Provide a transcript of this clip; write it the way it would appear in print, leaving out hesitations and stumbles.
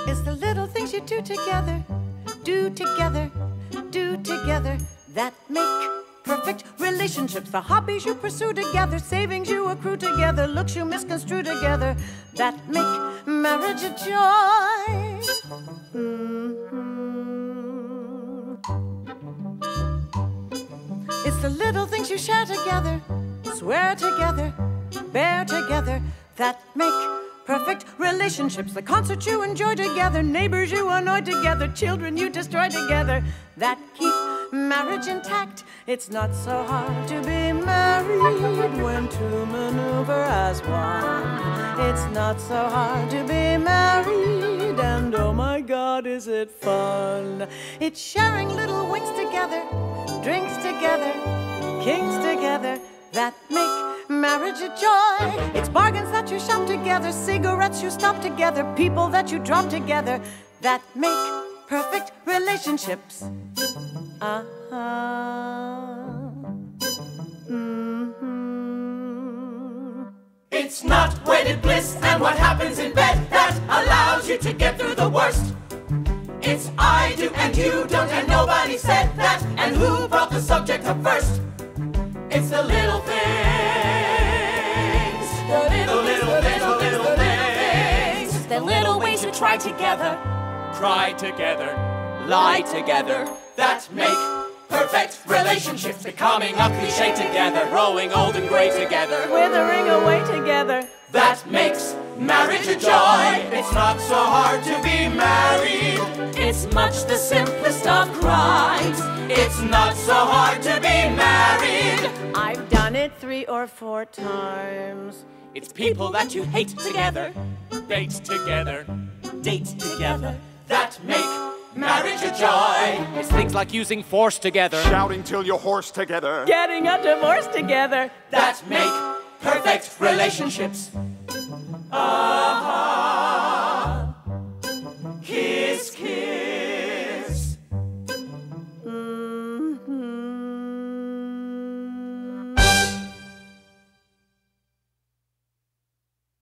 It's the little things you do together, do together, do together, that make perfect relationships. The hobbies you pursue together, savings you accrue together, looks you misconstrue together, that make marriage a joy. It's the little things you share together, swear together, bear together, that make perfect relationships. The concerts you enjoy together, neighbors you annoy together, children you destroy together, that keep marriage intact. It's not so hard to be married when two maneuver as one. It's not so hard to be married, and oh my God, is it fun. It's sharing little winks together, drinks together, kinks together, that make marriage a joy. It's bargains that you shop together, cigarettes you stop together, people that you drop together, that make perfect relationships. It's not wedded bliss and what happens in bed that allows you to get through the worst. It's I do and you don't and nobody said that, and who brought the subject up first? It's the little things, the little things, the little ways we try together, cry together, lie together, that make perfect relationships. Becoming a cliche together, growing old and gray together, Withering away together, that makes marriage a joy. It's not so hard to be married. it's much the simplest of crimes. It's not so hard to be married. I've done it 3 or 4 times. It's people that you hate together, date together, that make marriage a joy. It's things like using force together, Shouting till you're hoarse together. Getting a divorce together, that make perfect relationships.